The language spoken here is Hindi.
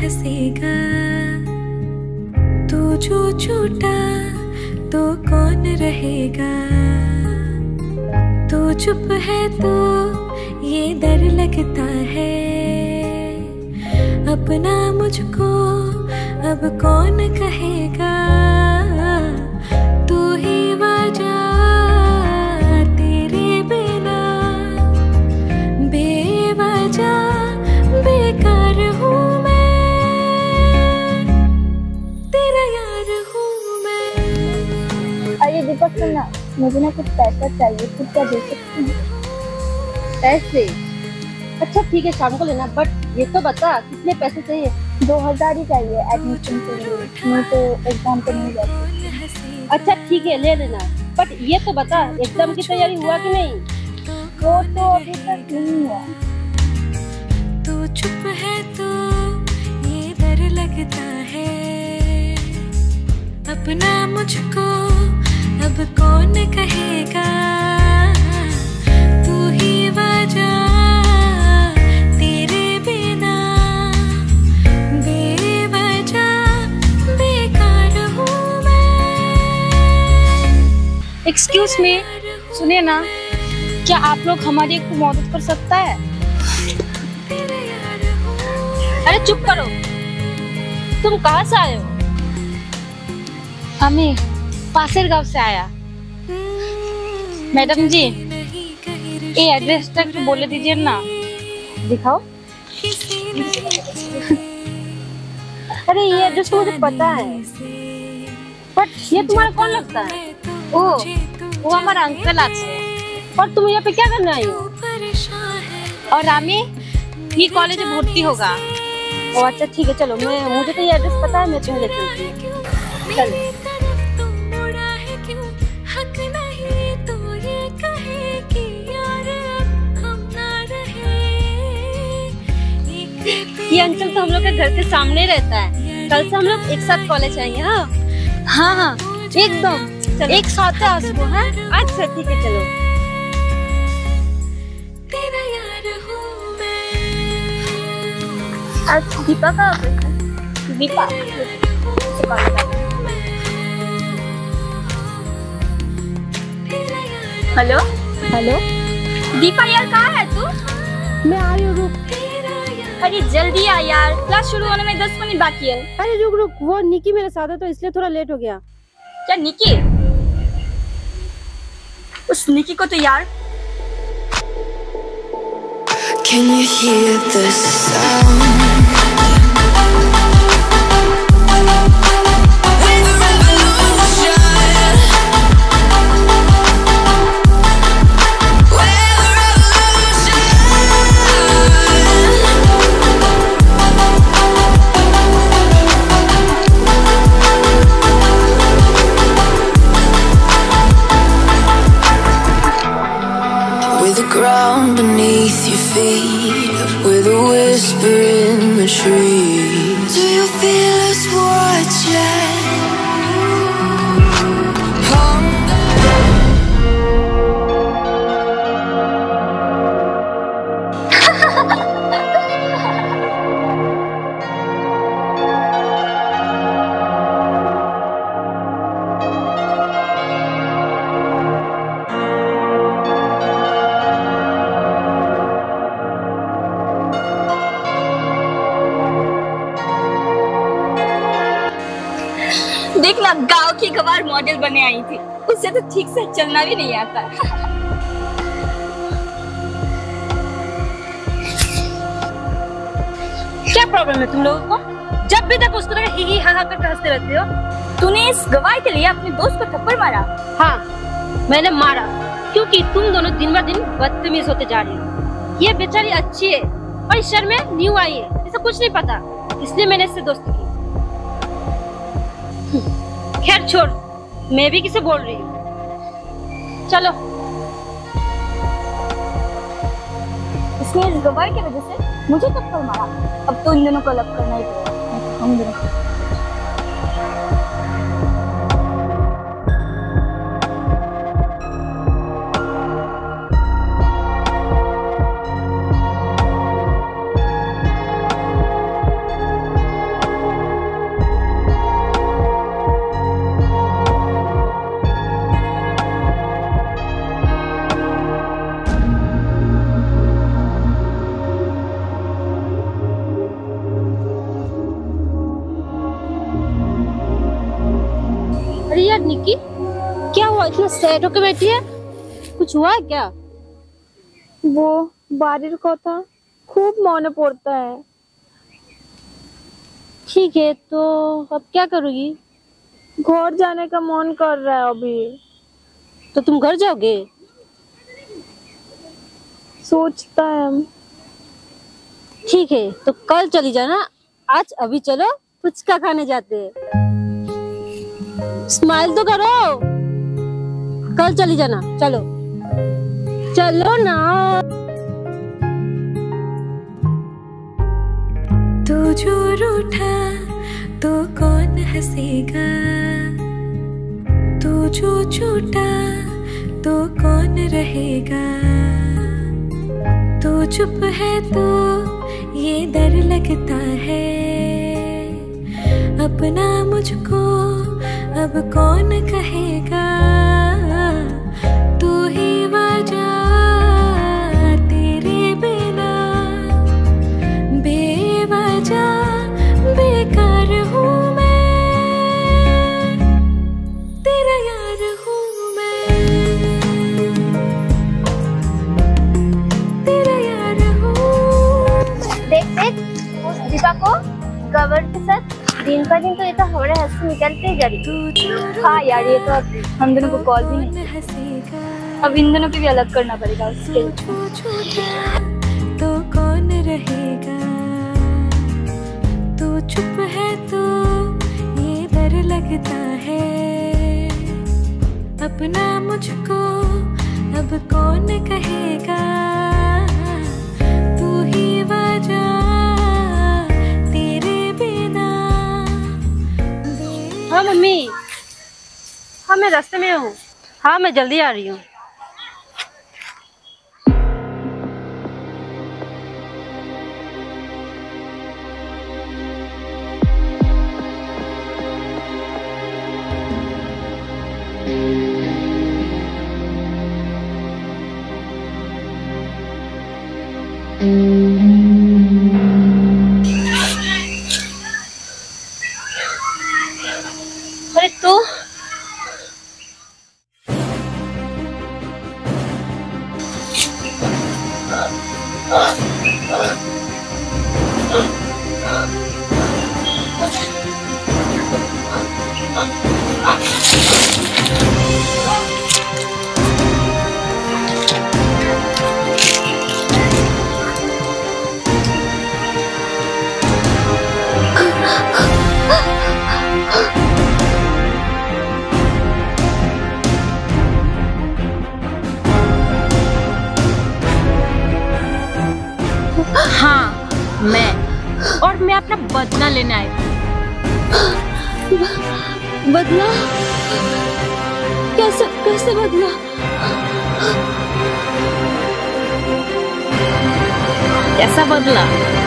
हंसेगा। तू जो छूटा तो कौन रहेगा। तू चुप है तो ये डर लगता है। अपना मुझको अब कौन कहेगा। तू ही वजह तेरे बिना बेवजह बेकार हूँ मैं। तेरा यार हूँ मैं। अरे दीपक सुनना, मुझे ना कुछ पैसा चाहिए, कुछ क्या दे सकती है? पैसे? अच्छा ठीक है, शाम को लेना, बट ये तो बता कितने पैसे चाहिए? 2000 ही चाहिए एडमिशन के लिए, नहीं तो एग्जाम पे नहीं जाती। अच्छा ठीक है, ले लेना, बट ये तो बता एग्जाम की तैयारी हुआ कि नहीं? वो तो अभी तक नहीं हुआ। तू चुप है तो ये डर लगता है। अपना मुझको अब कौन कहेगा। तू ही वजह तेरे बिना बेवजह बेकार हूँ मैं। एक्सक्यूज मी, सुनिए ना, क्या आप लोग हमारी एक मदद कर सकता है? अरे चुप करो, तुम कहाँ से आए हो? हमें पासेर गांव से आया। मैडम जी, ये एड्रेस तक बोले दीजिए ना। दिखाओ। अरे ये एड्रेस तो मुझे पता है, बट ये तुम्हारा कौन लगता है? वो हमारा अंकल आछे। और तुम यहाँ पे क्या करने आई हो? और रामी ये कॉलेज में भर्ती होगा। ओ अच्छा ठीक है, चलो, मुझे तो ये एड्रेस पता है, मैं तुम्हें ले चलती हूँ। चलो। ये अंकल तो हम लोग के घर के सामने रहता है। कल से हम लोग एक साथ कॉलेज आएंगे। हाँ हाँ हाँ एकदम, एक साथ आ सको। हाँ अच्छा ठीक है, चलो। तेरा यार हूँ मैं। आज दीपा का दीपा हेलो हेलो, दीपा यार, कहाँ है तू? मैं आ रही हूँ, रुक। अरे जल्दी आ यार, क्लास शुरू होने में 10 मिनट बाकी है। अरे रुक रुक, वो निकी मेरे साथ है तो इसलिए थोड़ा लेट हो गया। क्या निकी? उस निकी को तो यार। Can you hear the sound? Ground beneath your feet, with a whisper in the trees. Do you feel us watching? देख ना, गांव की गवार मॉडल बने आई थी, उससे तो ठीक से चलना भी नहीं आता। क्या प्रॉब्लम है तुम लोगों को? जब भी तक उसको ही ही हा हा करके हंसते रहते हो। तूने इस गवार के लिए अपने दोस्त को थप्पड़ मारा? हाँ, मैंने मारा, क्योंकि तुम दोनों दिन ब दिन बदतमीज होते जा रही हो। ये बेचारी अच्छी है और इस शहर में न्यू आई है, इसे कुछ नहीं पता, इसलिए मैंने इससे दोस्ती की। खैर छोड़, मैं भी किसे बोल रही हूँ। चलो। इसने इस गवार की वजह से मुझे थप्पड़ मारा। अब तो इन दोनों को अलग करना ही पड़ेगा, हम दोनों को। यार निक्की, क्या हुआ? इतना सैड होके बैठी है? कुछ हुआ है क्या? वो बारिश को था, खूब मन पड़ता है। ठीक है, तो अब क्या करोगी? घर जाने का मन कर रहा है अभी। तो तुम घर जाओगे? सोचता है। ठीक है, तो कल चली जाना। आज अभी चलो, फुचका खाने जाते हैं। स्माइल तो करो। कल चली जाना, चलो चलो ना। तू जो रूठा तो कौन हंसेगा, तू जो छूटा तो कौन रहेगा, तू चुप है तो ये डर लगता है, अपना मुझको अब कौन कहेगा, तू ही वजह तेरे बिना बेवजह बेकार हूँ मैं, तेरा यार हूँ मैं, तेरा यार हूँ। देख देख उस दीपा को गवर के साथ दिन का दिन तो ये तो हमारे हाथ से निकलते ही जा रही। हाँ यार, ये तो अब हम दोनों को कॉल भी नहीं, अब इन दोनों को भी अलग करना पड़ेगा उसके। तो कौन रहेगा, तू चुप है तो ये डर लगता है, अपना मुझको अब कौन कहेगा, तू ही वजह तेरे बिना। हाँ मम्मी, हाँ मैं रास्ते में हूँ। हाँ मैं जल्दी आ रही हूँ। अरे तू हाँ मैं अपना बदला लेने आई। बदला? कैसे कैसे बदला? कैसा बदला?